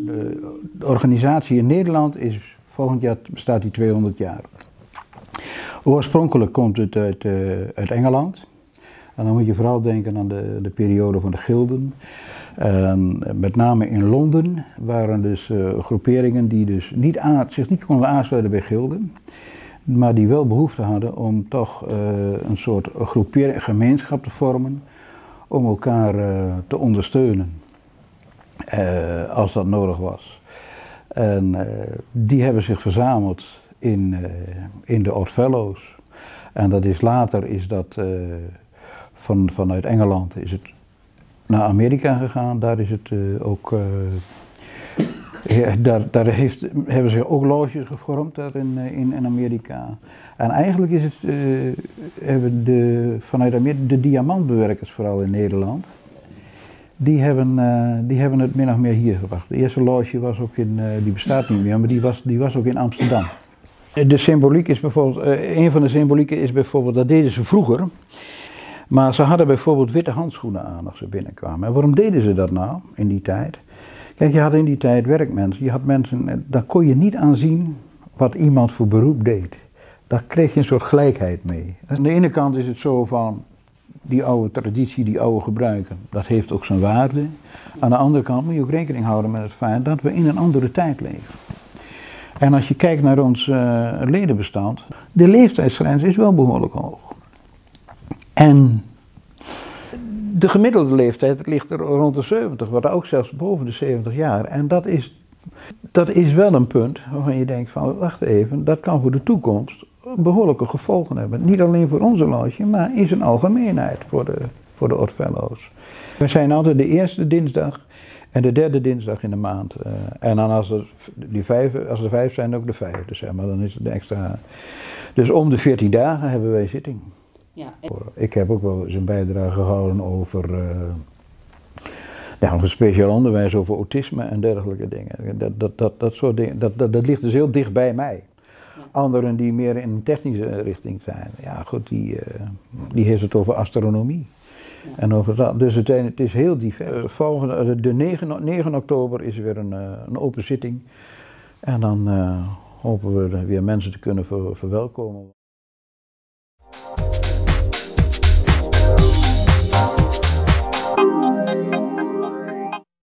de organisatie in Nederland is, volgend jaar bestaat die 200 jaar. Oorspronkelijk komt het uit Engeland. En dan moet je vooral denken aan de periode van de gilden. Met name in Londen waren dus groeperingen die dus zich niet konden aansluiten bij gilden. Maar die wel behoefte hadden om toch een soort gemeenschap te vormen. Om elkaar te ondersteunen. Als dat nodig was. En die hebben zich verzameld in de Odd Fellows. En dat is later vanuit Engeland is het naar Amerika gegaan. Daar is het ook. Hebben zich ook loges gevormd daar in Amerika. En eigenlijk is het, hebben vanuit Amerika de diamantbewerkers vooral in Nederland. Die hebben het min of meer hier gebracht. De eerste loge was ook die bestaat niet meer, maar die was ook in Amsterdam. De symboliek is bijvoorbeeld, een van de symbolieken is bijvoorbeeld, dat deden ze vroeger. Maar ze hadden bijvoorbeeld witte handschoenen aan als ze binnenkwamen. En waarom deden ze dat nou in die tijd? Kijk, je had in die tijd werkmensen, je had mensen, daar kon je niet aan zien wat iemand voor beroep deed. Daar kreeg je een soort gelijkheid mee. Aan de ene kant is het zo van, die oude traditie, die oude gebruiken, dat heeft ook zijn waarde. Aan de andere kant moet je ook rekening houden met het feit dat we in een andere tijd leven. En als je kijkt naar ons ledenbestand, de leeftijdsgrens is wel behoorlijk hoog. En de gemiddelde leeftijd ligt er rond de 70, wat ook zelfs boven de 70 jaar. En dat is wel een punt waarvan je denkt van, wacht even, dat kan voor de toekomst behoorlijke gevolgen hebben. Niet alleen voor onze loge, maar in zijn algemeenheid voor de Odd Fellows. We zijn altijd de eerste dinsdag en de derde dinsdag in de maand. En dan als er vijf zijn, ook de vijfde, zeg maar. Dan is het de extra. Dus om de 14 dagen hebben wij zitting. Ja. Ik heb ook wel eens een bijdrage gehouden over speciaal onderwijs, over autisme en dergelijke dingen. Dat soort dingen, dat ligt dus heel dicht bij mij. Ja. Anderen die meer in een technische richting zijn, ja goed, die heeft het over astronomie. Ja. En over dat. Dus het is heel divers. De 9 oktober is weer een open zitting. En dan hopen we weer mensen te kunnen verwelkomen.